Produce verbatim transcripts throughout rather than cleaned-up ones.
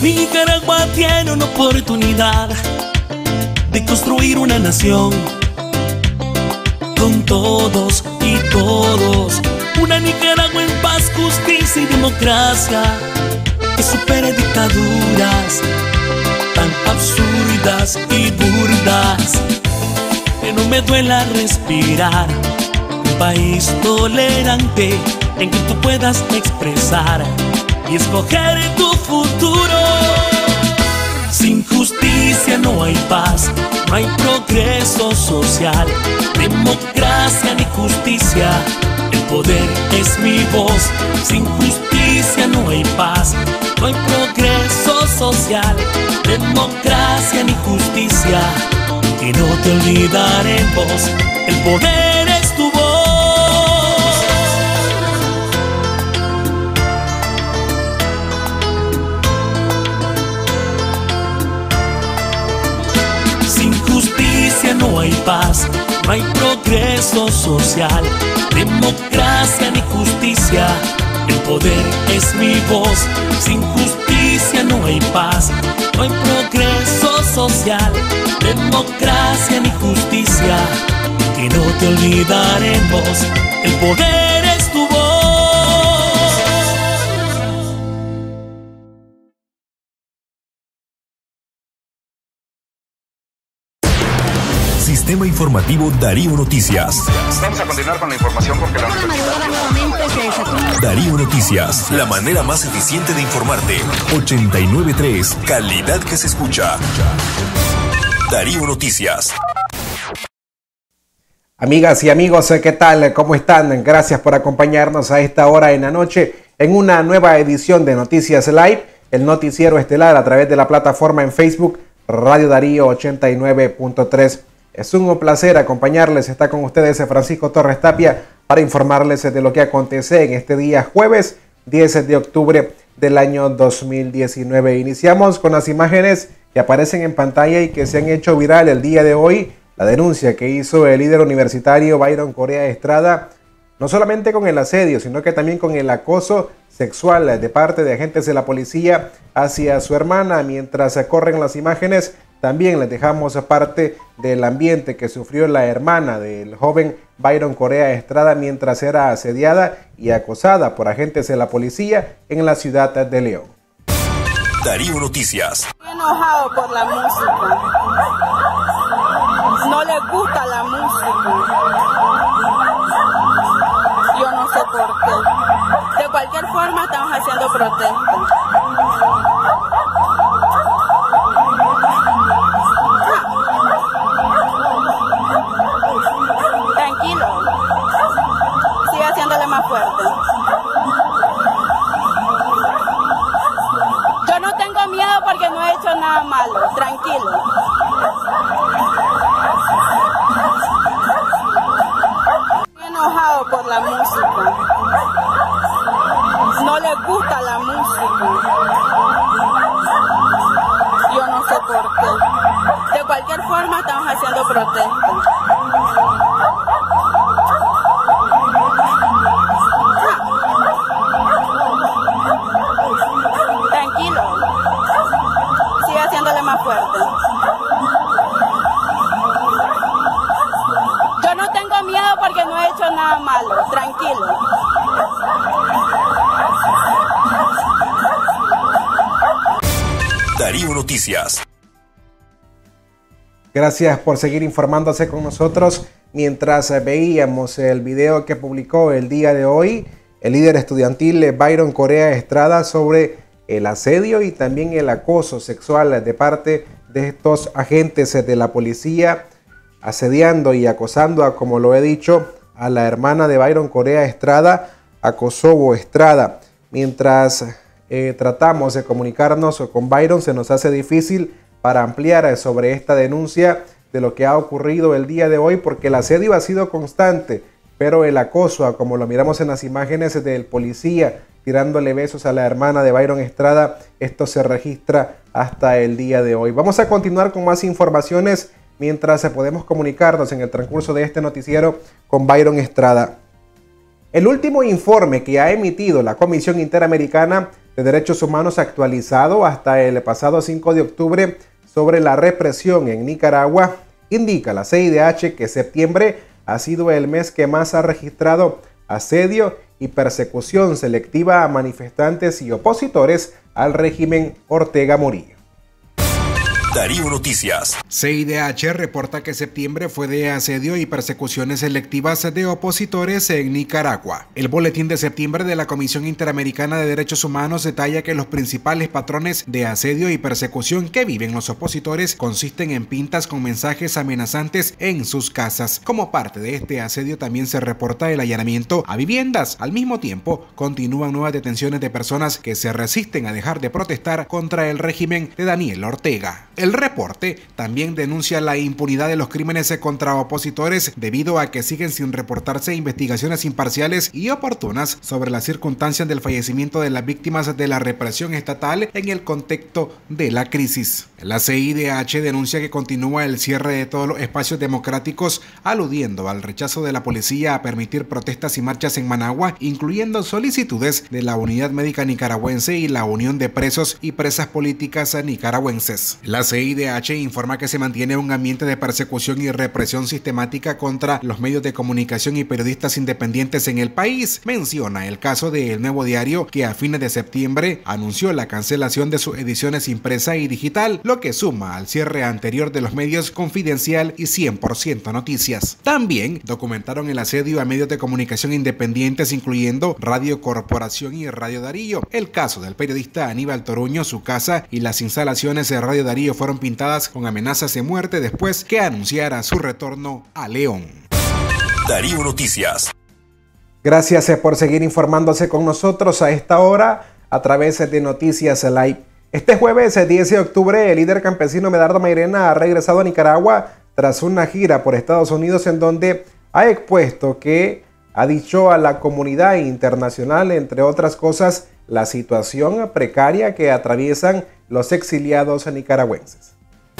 Nicaragua tiene una oportunidad de construir una nación con todos y todos. Una Nicaragua en paz, justicia y democracia que supere dictaduras tan absurdas y burdas. Que no me duela respirar. Un país tolerante en que tú puedas expresar y escoger tu futuro. Sin justicia no hay paz, no hay progreso social, democracia ni justicia. El poder es mi voz. Sin justicia no hay paz, no hay progreso social, democracia ni justicia. Y no te olvidaremos, el poder es tu voz. Sin justicia no hay paz, no hay progreso social, democracia ni justicia. El poder es mi voz. Sin justicia no hay paz, no hay progreso social, democracia ni justicia. Y no te olvidaremos, el poder es tu voz. Sistema Informativo Darío Noticias. Vamos a continuar con la información porque la Darío Noticias, la manera más eficiente de informarte. ochenta y nueve punto tres, calidad que se escucha. Darío Noticias. Amigas y amigos, ¿qué tal? ¿Cómo están? Gracias por acompañarnos a esta hora en la noche en una nueva edición de Noticias Live, el noticiero estelar a través de la plataforma en Facebook Radio Darío ochenta y nueve punto tres. Es un placer acompañarles. Está con ustedes Francisco Torres Tapia para informarles de lo que acontece en este día jueves diez de octubre del año dos mil diecinueve. Iniciamos con las imágenes que aparecen en pantalla y que se han hecho viral el día de hoy. La denuncia que hizo el líder universitario Byron Correa Estrada, no solamente con el asedio, sino que también con el acoso sexual de parte de agentes de la policía hacia su hermana. Mientras corren las imágenes, también les dejamos parte del ambiente que sufrió la hermana del joven Byron Correa Estrada mientras era asediada y acosada por agentes de la policía en la ciudad de León. Darío Noticias. Estoy enojado por la música. No les gusta la música. Yo no sé por qué. De cualquier forma estamos haciendo protesta. Tranquilo. Sigue haciéndole más fuerte. Yo no tengo miedo porque no he hecho nada malo. Tranquilo. Estoy enojado por la música. No les gusta la música. Yo no sé por qué. De cualquier forma estamos haciendo protesta. Tranquilo. Sigue haciéndole más fuerte. Yo no tengo miedo porque no he hecho nada malo. Tranquilo. Darío Noticias. Gracias por seguir informándose con nosotros. Mientras veíamos el video que publicó el día de hoy el líder estudiantil Byron Correa Estrada sobre el asedio y también el acoso sexual de parte de estos agentes de la policía, asediando y acosando, a, como lo he dicho, a la hermana de Byron Correa Estrada, a Kosovo Estrada. Mientras eh, tratamos de comunicarnos con Byron, se nos hace difícil para ampliar sobre esta denuncia de lo que ha ocurrido el día de hoy, porque el asedio ha sido constante, pero el acoso, como lo miramos en las imágenes del policía tirándole besos a la hermana de Byron Estrada, esto se registra hasta el día de hoy. Vamos a continuar con más informaciones mientras podemos comunicarnos en el transcurso de este noticiero con Byron Estrada. El último informe que ha emitido la Comisión Interamericana de Derechos Humanos actualizado hasta el pasado cinco de octubre sobre la represión en Nicaragua, indica la C I D H que septiembre ha sido el mes que más ha registrado asedio y persecución selectiva a manifestantes y opositores al régimen Ortega Murillo. Darío Noticias. C I D H reporta que septiembre fue de asedio y persecuciones selectivas de opositores en Nicaragua. El boletín de septiembre de la Comisión Interamericana de Derechos Humanos detalla que los principales patrones de asedio y persecución que viven los opositores consisten en pintas con mensajes amenazantes en sus casas. Como parte de este asedio también se reporta el allanamiento a viviendas. Al mismo tiempo, continúan nuevas detenciones de personas que se resisten a dejar de protestar contra el régimen de Daniel Ortega. El reporte también denuncia la impunidad de los crímenes contra opositores debido a que siguen sin reportarse investigaciones imparciales y oportunas sobre las circunstancias del fallecimiento de las víctimas de la represión estatal en el contexto de la crisis. La C I D H denuncia que continúa el cierre de todos los espacios democráticos, aludiendo al rechazo de la policía a permitir protestas y marchas en Managua, incluyendo solicitudes de la Unidad Médica Nicaragüense y la Unión de Presos y Presas Políticas Nicaragüenses. La C I D H informa que se mantiene un ambiente de persecución y represión sistemática contra los medios de comunicación y periodistas independientes en el país. Menciona el caso de El Nuevo Diario, que a fines de septiembre anunció la cancelación de sus ediciones impresa y digital, lo que suma al cierre anterior de los medios Confidencial y cien por ciento Noticias. También documentaron el asedio a medios de comunicación independientes, incluyendo Radio Corporación y Radio Darío. El caso del periodista Aníbal Toruño, su casa y las instalaciones de Radio Darío fueron pintadas con amenazas de muerte después que anunciara su retorno a León. Darío Noticias. Gracias por seguir informándose con nosotros a esta hora a través de Noticias Live. Este jueves, diez de octubre, el líder campesino Medardo Mairena ha regresado a Nicaragua tras una gira por Estados Unidos en donde ha expuesto que ha dicho a la comunidad internacional, entre otras cosas, la situación precaria que atraviesan los exiliados nicaragüenses.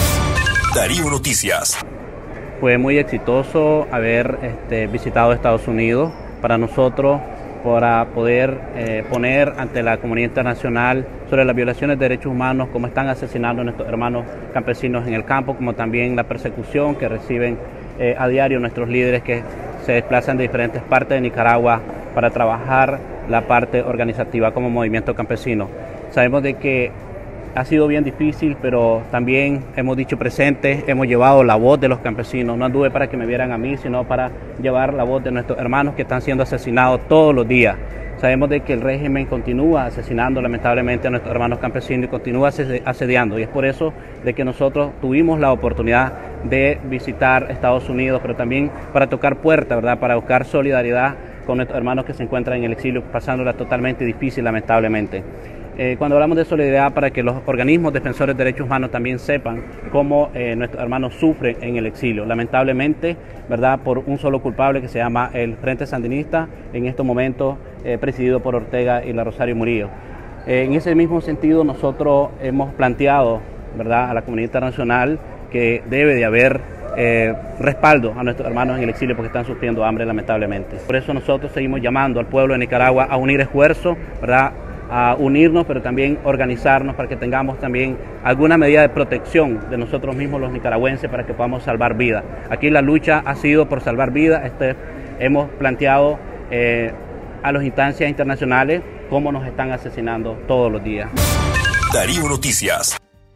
Darío Noticias. Fue muy exitoso haber este, visitado Estados Unidos para nosotros, para poder eh, poner ante la comunidad internacional sobre las violaciones de derechos humanos, cómo están asesinando a nuestros hermanos campesinos en el campo, como también la persecución que reciben eh, a diario nuestros líderes que se desplazan de diferentes partes de Nicaragua para trabajar la parte organizativa como movimiento campesino. Sabemos de que ha sido bien difícil, pero también hemos dicho presente, hemos llevado la voz de los campesinos. No anduve para que me vieran a mí, sino para llevar la voz de nuestros hermanos que están siendo asesinados todos los días. Sabemos de que el régimen continúa asesinando lamentablemente a nuestros hermanos campesinos y continúa asediando. Y es por eso de que nosotros tuvimos la oportunidad de visitar Estados Unidos, pero también para tocar puertas, ¿verdad? Para buscar solidaridad con nuestros hermanos que se encuentran en el exilio, pasándola totalmente difícil lamentablemente. Eh, cuando hablamos de solidaridad, para que los organismos defensores de derechos humanos también sepan cómo eh, nuestros hermanos sufren en el exilio, lamentablemente, ¿verdad?, por un solo culpable que se llama el Frente Sandinista, en estos momentos eh, presidido por Ortega y la Rosario Murillo. Eh, en ese mismo sentido, nosotros hemos planteado, ¿verdad?, a la comunidad internacional que debe de haber eh, respaldo a nuestros hermanos en el exilio porque están sufriendo hambre lamentablemente. Por eso nosotros seguimos llamando al pueblo de Nicaragua a unir esfuerzos, ¿verdad?, a unirnos, pero también organizarnos para que tengamos también alguna medida de protección de nosotros mismos los nicaragüenses para que podamos salvar vidas. Aquí la lucha ha sido por salvar vidas. Este, hemos planteado eh, a las instancias internacionales cómo nos están asesinando todos los días. Darío Noticias.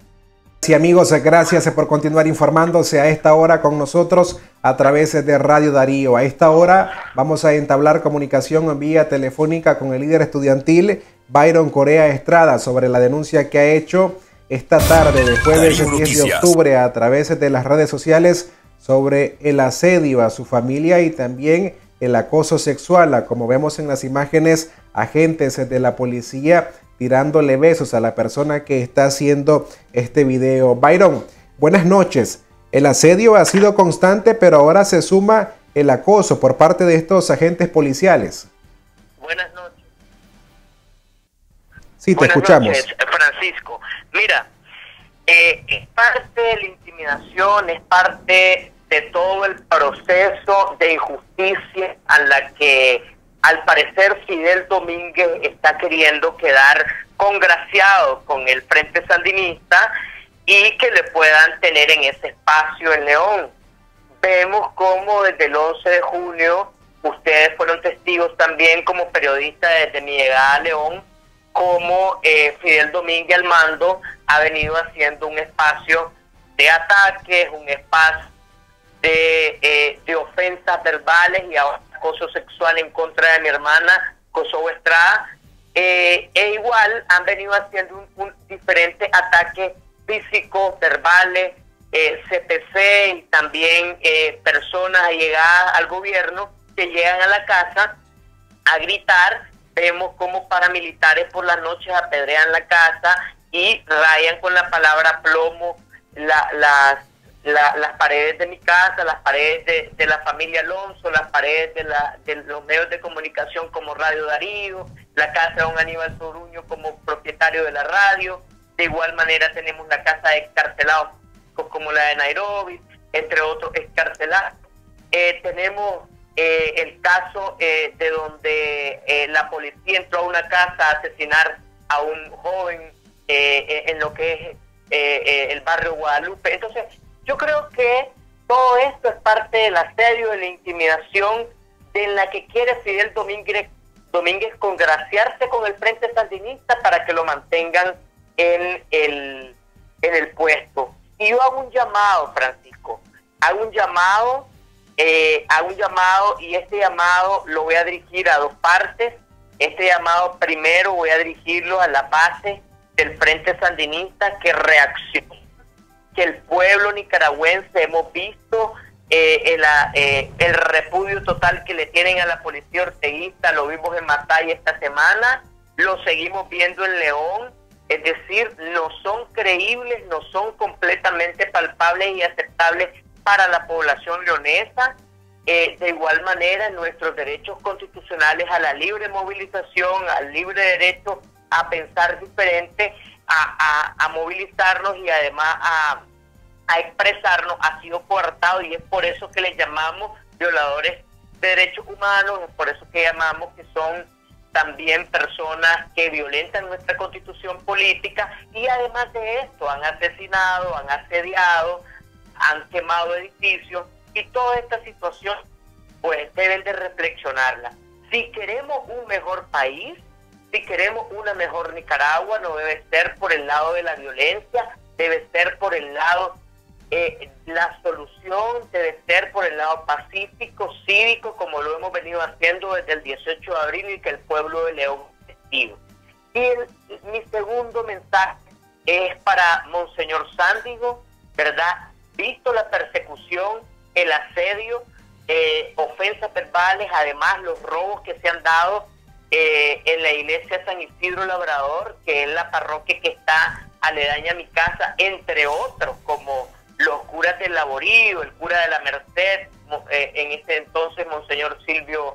Sí, amigos, gracias por continuar informándose a esta hora con nosotros a través de Radio Darío. A esta hora vamos a entablar comunicación vía telefónica con el líder estudiantil Byron Correa Estrada sobre la denuncia que ha hecho esta tarde de jueves diez de octubre a través de las redes sociales sobre el asedio a su familia y también el acoso sexual, como vemos en las imágenes, agentes de la policía tirándole besos a la persona que está haciendo este video. Byron, buenas noches. El asedio ha sido constante, pero ahora se suma el acoso por parte de estos agentes policiales. Buenas noches. Sí, te Buenas escuchamos. Noches, Francisco. Mira, eh, es parte de la intimidación, es parte de todo el proceso de injusticia a la que al parecer Fidel Domínguez está queriendo quedar congraciado con el Frente Sandinista y que le puedan tener en ese espacio en León. Vemos cómo desde el once de junio, ustedes fueron testigos también como periodistas desde mi llegada a León, cómo eh, Fidel Domínguez al mando ha venido haciendo un espacio de ataques, un espacio de, eh, de ofensas verbales y acoso sexual en contra de mi hermana Kosovo Estrada, eh, e igual han venido haciendo un, un diferente ataque físicos, verbales, eh, C P C y también eh, personas allegadas al gobierno que llegan a la casa a gritar. Vemos cómo paramilitares por las noches apedrean la casa y rayan con la palabra plomo la, las, la, las paredes de mi casa, las paredes de, de la familia Alonso, las paredes de, la, de los medios de comunicación como Radio Darío, la casa de don Aníbal Toruño como propietario de la radio. De igual manera tenemos la casa de excarcelados como la de Nairobi, entre otros excarcelados. Eh, tenemos eh, el caso eh, de donde eh, la policía entró a una casa a asesinar a un joven eh, en lo que es eh, eh, el barrio Guadalupe. Entonces, yo creo que todo esto es parte del asedio, de la intimidación en la que quiere Fidel Domínguez, Domínguez congraciarse con el Frente Sandinista para que lo mantengan en el, en el puesto. Y yo hago un llamado, Francisco, hago un llamado, eh, hago un llamado y este llamado lo voy a dirigir a dos partes. Este llamado primero voy a dirigirlo a la base del Frente Sandinista que reaccione, que el pueblo nicaragüense hemos visto eh, el, eh, el repudio total que le tienen a la policía orteguista, lo vimos en Matay esta semana, lo seguimos viendo en León. Es decir, no son creíbles, no son completamente palpables y aceptables para la población leonesa. Eh, de igual manera, nuestros derechos constitucionales a la libre movilización, al libre derecho a pensar diferente, a, a, a movilizarnos y además a, a expresarnos, ha sido coartado, y es por eso que les llamamos violadores de derechos humanos, es por eso que llamamos que son también personas que violentan nuestra constitución política, y además de esto han asesinado, han asediado, han quemado edificios, y toda esta situación pues deben de reflexionarla. Si queremos un mejor país, si queremos una mejor Nicaragua, no debe ser por el lado de la violencia, debe ser por el lado, eh, la solución debe ser por el lado pacífico, cívico, como lo hemos venido haciendo desde el dieciocho de abril y que el pueblo de León es testigo. Y el, mi segundo mensaje es para Monseñor Sándigo, ¿verdad? Visto la persecución, el asedio, eh, ofensas verbales, además los robos que se han dado eh, en la iglesia San Isidro Labrador, que es la parroquia que está aledaña a mi casa, entre otros, como los curas del Laborío, el cura de la Merced, eh, en ese entonces Monseñor Silvio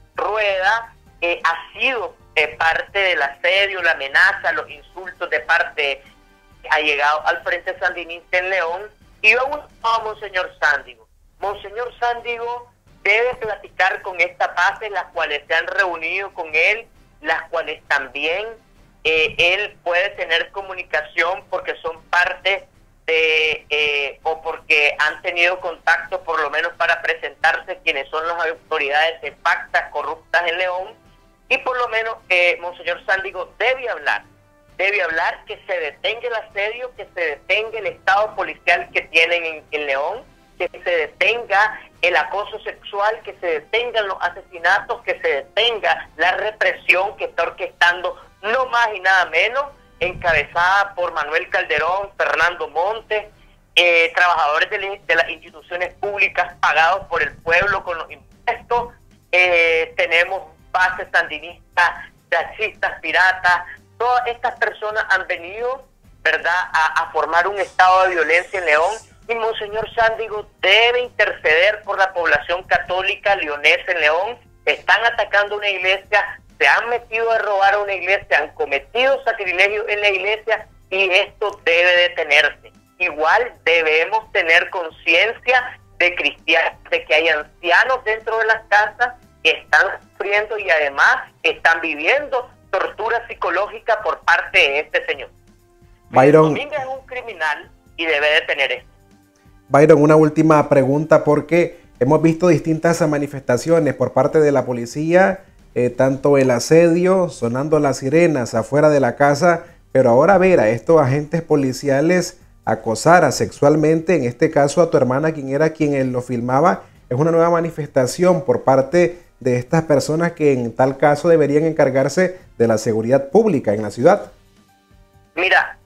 Rueda, eh, ha sido eh, parte del asedio, la amenaza, los insultos de parte, ha llegado al Frente Sandinista en León. Y yo aún a Monseñor Sándigo. Monseñor Sándigo debe platicar con estas bases, las cuales se han reunido con él, las cuales también eh, él puede tener comunicación porque son parte de, eh, o porque han tenido contacto por lo menos para presentarse quienes son las autoridades de factas corruptas en León, y por lo menos eh, Monseñor Sándigo debe hablar. Debe hablar que se detenga el asedio, que se detenga el estado policial que tienen en, en León, que se detenga el acoso sexual, que se detengan los asesinatos, que se detenga la represión que está orquestando no más y nada menos, encabezada por Manuel Calderón, Fernando Montes, eh, trabajadores de, la, de las instituciones públicas pagados por el pueblo con los impuestos. Eh, tenemos bases sandinistas, taxistas, piratas. Todas estas personas han venido, ¿verdad?, a, a formar un estado de violencia en León, y Monseñor Sándigo debe interceder por la población católica leonesa en León. Están atacando una iglesia, se han metido a robar a una iglesia, han cometido sacrilegio en la iglesia, y esto debe detenerse. Igual debemos tener conciencia de cristianos, de que hay ancianos dentro de las casas, están sufriendo y además están viviendo tortura psicológica por parte de este señor. Byron, Domínguez es un criminal y debe de tener esto. Byron, una última pregunta, porque hemos visto distintas manifestaciones por parte de la policía, eh, tanto el asedio, sonando las sirenas afuera de la casa, pero ahora ver a estos agentes policiales acosar sexualmente, en este caso a tu hermana, quien era quien lo filmaba, es una nueva manifestación por parte de estas personas que en tal caso deberían encargarse de la seguridad pública en la ciudad. Mira,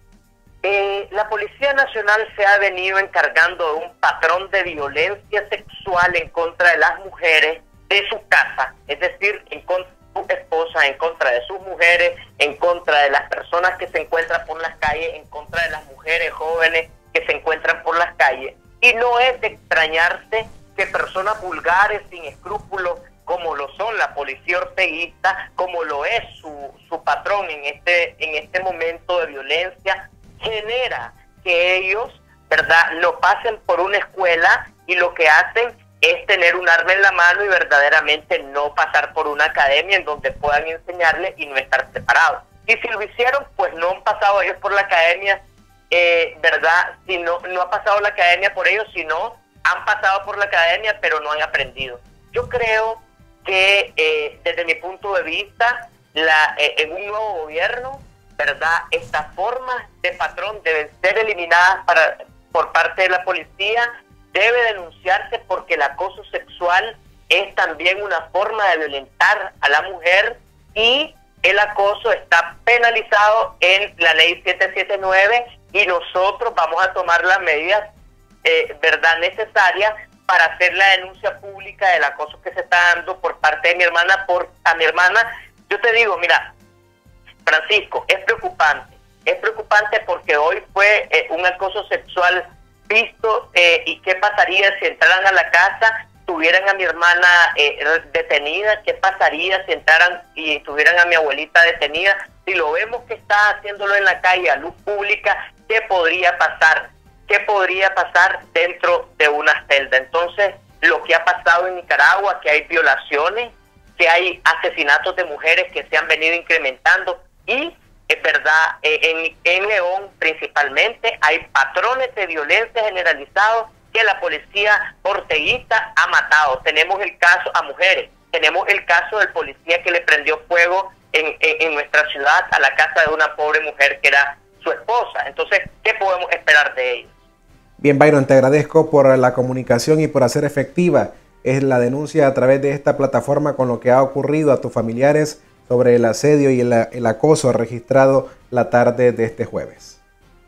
eh, la Policía Nacional se ha venido encargando de un patrón de violencia sexual en contra de las mujeres de su casa, es decir, en contra de su esposa, en contra de sus mujeres, en contra de las personas que se encuentran por las calles, en contra de las mujeres jóvenes que se encuentran por las calles. Y no es de extrañarse que personas vulgares, sin escrúpulos, como lo son la policía orteguista, como lo es su, su patrón en este, en este momento de violencia, genera que ellos, ¿verdad?, no pasen por una escuela y lo que hacen es tener un arma en la mano y verdaderamente no pasar por una academia en donde puedan enseñarle y no estar separados. Y si lo hicieron, pues no han pasado ellos por la academia, eh, ¿verdad? Si no, no ha pasado la academia por ellos, sino han pasado por la academia, pero no han aprendido. Yo creo que eh, desde mi punto de vista, la, eh, en un nuevo gobierno, ¿verdad?, estas formas de patrón deben ser eliminadas para, por parte de la policía. Debe denunciarse porque el acoso sexual es también una forma de violentar a la mujer y el acoso está penalizado en la ley setecientos setenta y nueve y nosotros vamos a tomar las medidas eh, verdad necesarias para hacer la denuncia pública del acoso que se está dando por parte de mi hermana por a mi hermana. Yo te digo, mira, Francisco, es preocupante, es preocupante porque hoy fue eh, un acoso sexual visto eh, y qué pasaría si entraran a la casa, tuvieran a mi hermana eh, detenida, qué pasaría si entraran y tuvieran a mi abuelita detenida, si lo vemos que está haciéndolo en la calle a luz pública, qué podría pasar, qué podría pasar dentro de una celda. Entonces, lo que ha pasado en Nicaragua, que hay violaciones, que hay asesinatos de mujeres que se han venido incrementando y es verdad, eh, en, en León principalmente hay patrones de violencia generalizados que la policía orteguista ha matado. Tenemos el caso a mujeres, tenemos el caso del policía que le prendió fuego en, en, en nuestra ciudad a la casa de una pobre mujer que era su esposa. Entonces, ¿qué podemos esperar de ellos? Bien, Byron, te agradezco por la comunicación y por hacer efectiva es la denuncia a través de esta plataforma con lo que ha ocurrido a tus familiares sobre el asedio y el, el acoso registrado la tarde de este jueves.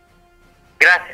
Gracias.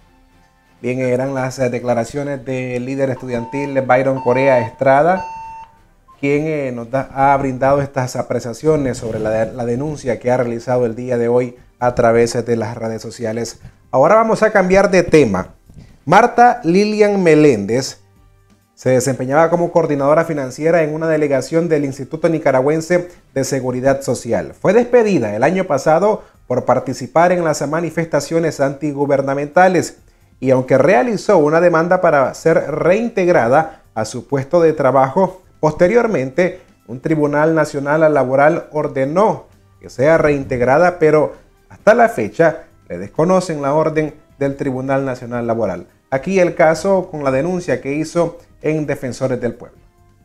Bien, eran las declaraciones del líder estudiantil Byron Correa Estrada, quien eh, nos da, ha brindado estas apreciaciones sobre la, la denuncia que ha realizado el día de hoy a través de las redes sociales. Ahora vamos a cambiar de tema. Marta Lilian Meléndez se desempeñaba como coordinadora financiera en una delegación del Instituto Nicaragüense de Seguridad Social. Fue despedida el año pasado por participar en las manifestaciones antigubernamentales y aunque realizó una demanda para ser reintegrada a su puesto de trabajo, posteriormente un Tribunal Nacional Laboral ordenó que sea reintegrada, pero hasta la fecha le desconocen la orden del Tribunal Nacional Laboral. Aquí el caso con la denuncia que hizo en Defensores del Pueblo.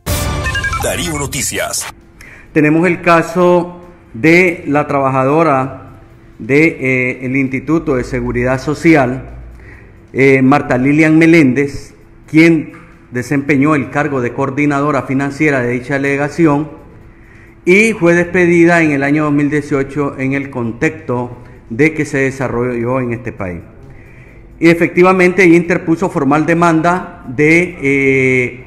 Darío Noticias. Tenemos el caso de la trabajadora del de, eh, Instituto de Seguridad Social, eh, Marta Lilian Meléndez, quien desempeñó el cargo de coordinadora financiera de dicha delegación y fue despedida en el año dos mil dieciocho en el contexto de que se desarrolló en este país. Y efectivamente ella interpuso formal demanda de eh,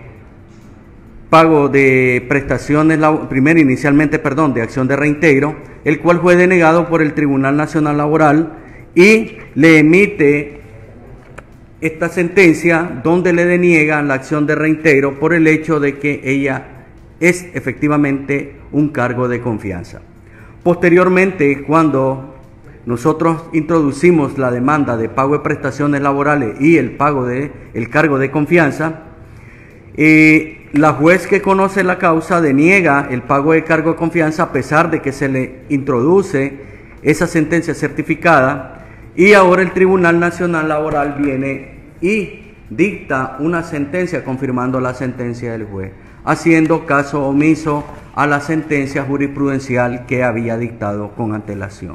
pago de prestaciones, primero inicialmente, perdón, de acción de reintegro, el cual fue denegado por el Tribunal Nacional Laboral y le emite esta sentencia donde le deniegan la acción de reintegro por el hecho de que ella es efectivamente un cargo de confianza. Posteriormente, cuando nosotros introducimos la demanda de pago de prestaciones laborales y el pago de el cargo de confianza, eh, la juez que conoce la causa deniega el pago de cargo de confianza a pesar de que se le introduce esa sentencia certificada, y ahora el Tribunal Nacional Laboral viene y dicta una sentencia confirmando la sentencia del juez, haciendo caso omiso a la sentencia jurisprudencial que había dictado con antelación.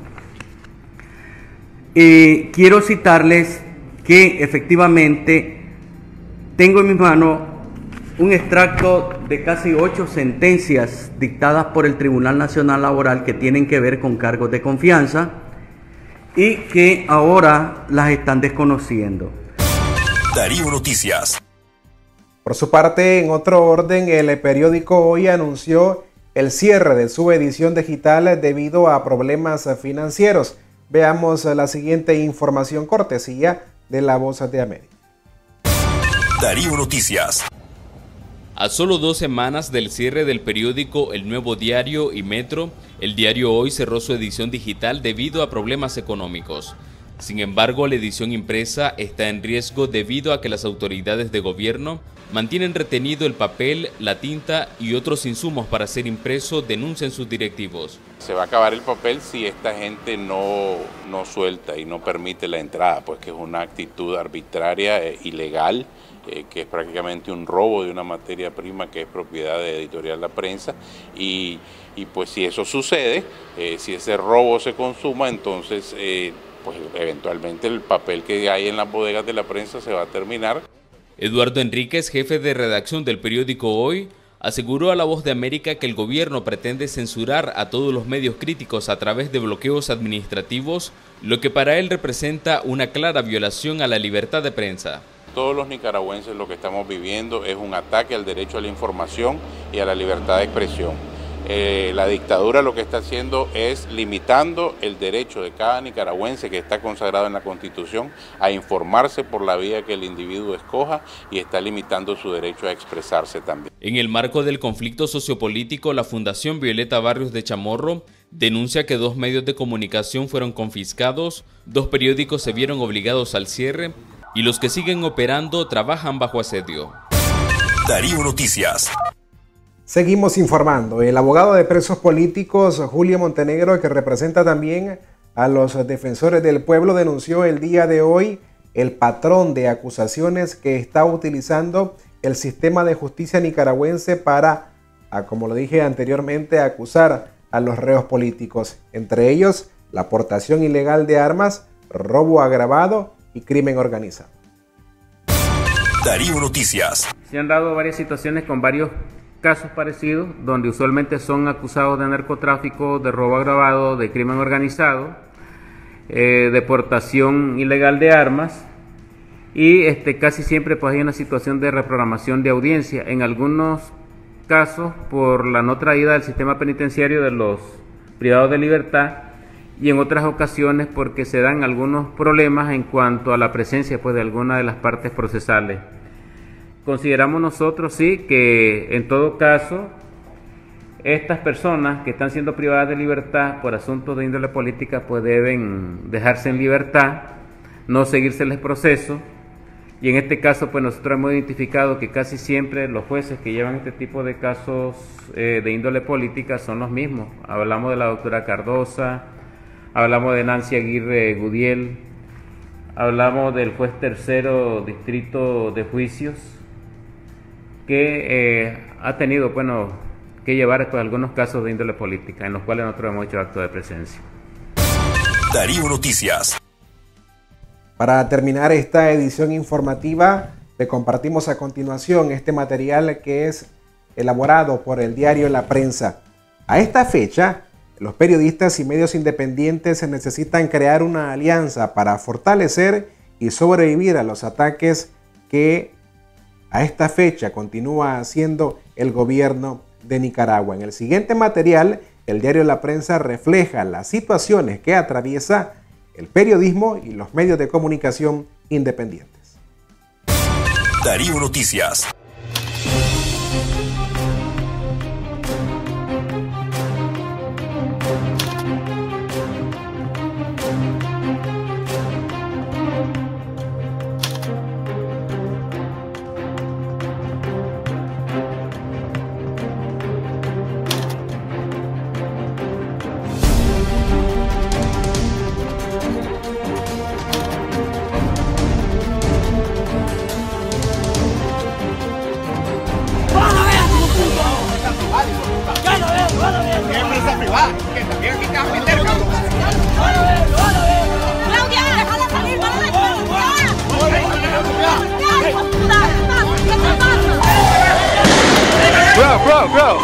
Eh, quiero citarles que efectivamente tengo en mis manos un extracto de casi ocho sentencias dictadas por el Tribunal Nacional Laboral que tienen que ver con cargos de confianza y que ahora las están desconociendo. Darío Noticias. Por su parte, en otro orden, el periódico Hoy anunció el cierre de su edición digital debido a problemas financieros. Veamos la siguiente información cortesía de La Voz de América. Darío Noticias. A solo dos semanas del cierre del periódico El Nuevo Diario y Metro, el diario Hoy cerró su edición digital debido a problemas económicos. Sin embargo, la edición impresa está en riesgo debido a que las autoridades de gobierno mantienen retenido el papel, la tinta y otros insumos para ser impreso, denuncian sus directivos. Se va a acabar el papel si esta gente no, no suelta y no permite la entrada, pues que es una actitud arbitraria e ilegal, eh, que es prácticamente un robo de una materia prima que es propiedad de Editorial La Prensa, y, y pues si eso sucede, eh, si ese robo se consuma, entonces eh, pues eventualmente el papel que hay en las bodegas de La Prensa se va a terminar. Eduardo Enríquez, jefe de redacción del periódico Hoy, aseguró a La Voz de América que el gobierno pretende censurar a todos los medios críticos a través de bloqueos administrativos, lo que para él representa una clara violación a la libertad de prensa. Todos los nicaragüenses lo que estamos viviendo es un ataque al derecho a la información y a la libertad de expresión. Eh, la dictadura lo que está haciendo es limitando el derecho de cada nicaragüense que está consagrado en la Constitución a informarse por la vía que el individuo escoja, y está limitando su derecho a expresarse también. En el marco del conflicto sociopolítico, la Fundación Violeta Barrios de Chamorro denuncia que dos medios de comunicación fueron confiscados, dos periódicos se vieron obligados al cierre y los que siguen operando trabajan bajo asedio. Darío Noticias. Seguimos informando. El abogado de presos políticos, Julio Montenegro, que representa también a los defensores del pueblo, denunció el día de hoy el patrón de acusaciones que está utilizando el sistema de justicia nicaragüense para, como lo dije anteriormente, acusar a los reos políticos, entre ellos la aportación ilegal de armas, robo agravado y crimen organizado. Darío Noticias. Se han dado varias situaciones con varios casos parecidos, donde usualmente son acusados de narcotráfico, de robo agravado, de crimen organizado, eh, deportación ilegal de armas, y este, casi siempre pues, hay una situación de reprogramación de audiencia, en algunos casos por la no traída del sistema penitenciario de los privados de libertad, y en otras ocasiones porque se dan algunos problemas en cuanto a la presencia pues, de alguna de las partes procesales. Consideramos nosotros, sí, que en todo caso, estas personas que están siendo privadas de libertad por asuntos de índole política, pues deben dejarse en libertad, no seguírseles proceso, y en este caso, pues nosotros hemos identificado que casi siempre los jueces que llevan este tipo de casos eh, de índole política son los mismos. Hablamos de la doctora Cardosa, hablamos de Nancy Aguirre Gudiel, hablamos del juez tercero distrito de juicios, que eh, ha tenido, bueno, que llevar pues, algunos casos de índole política, en los cuales nosotros hemos hecho acto de presencia. Darío Noticias. Para terminar esta edición informativa, le compartimos a continuación este material que es elaborado por el diario La Prensa. A esta fecha, los periodistas y medios independientes necesitan crear una alianza para fortalecer y sobrevivir a los ataques que a esta fecha continúa haciendo el gobierno de Nicaragua. En el siguiente material, el diario La Prensa refleja las situaciones que atraviesa el periodismo y los medios de comunicación independientes. Darío Noticias. Va, que también aquí te vas a meter, cabrón. Claudia, déjala salir, no la dejes. Bro, bro, bro.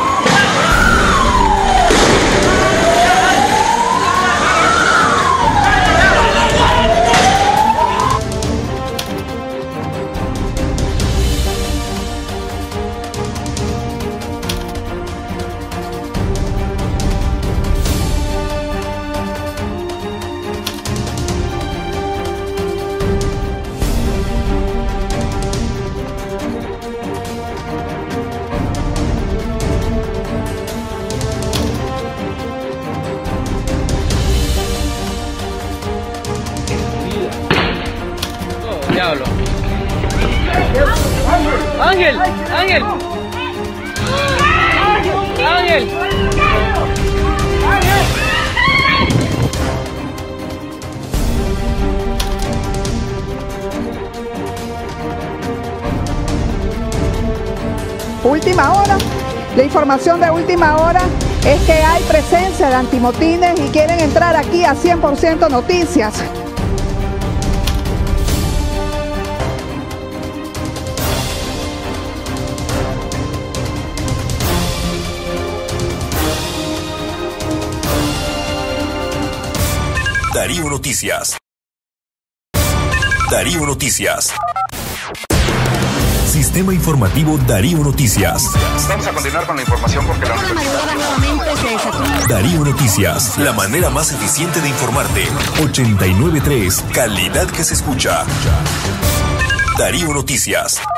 Diablo. Ángel, Ángel. Ángel. Última hora. La información de última hora es que hay presencia de antimotines y quieren entrar aquí a cien por ciento Noticias. Darío Noticias. Darío Noticias. Sistema informativo Darío Noticias. Vamos a continuar con la información porque la universidad... Darío Noticias, la manera más eficiente de informarte. ochenta y nueve punto tres, calidad que se escucha. Darío Noticias.